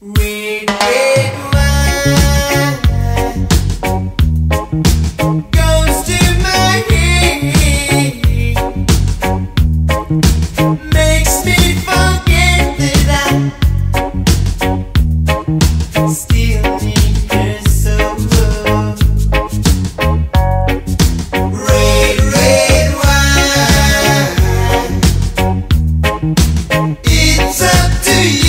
Red, red wine goes to my head, makes me forget that I still need her so. Red, red wine, it's up to you.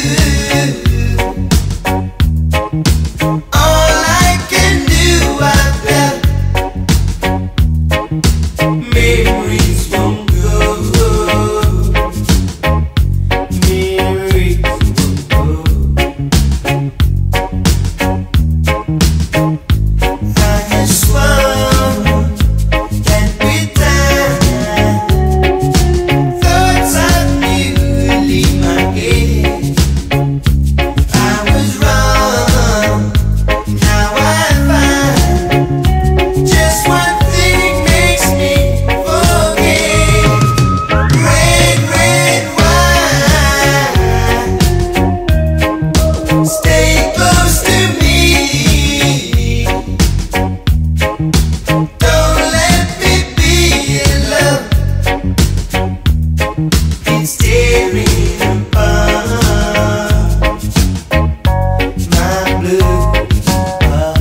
Memories won't go. Memories won't go. I have sworn that with time, thoughts of you leave my head. I was wrong, now I find just one thing makes me forget. Red, red wine, stay close to me. Don't let me be in love. It's tearing apart my blue heart.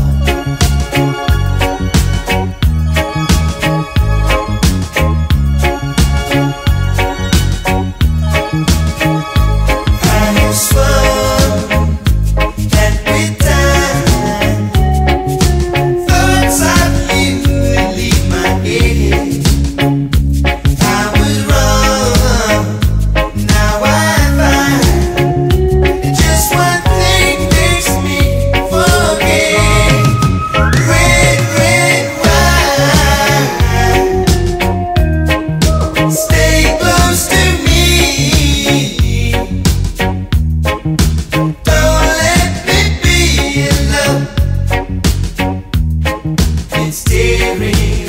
I have sworn that with time, thoughts of you leave my head. I was wrong, now I find just one thing makes me forget. Red, red wine, stay close to me. Don't let me be in love. It's tearing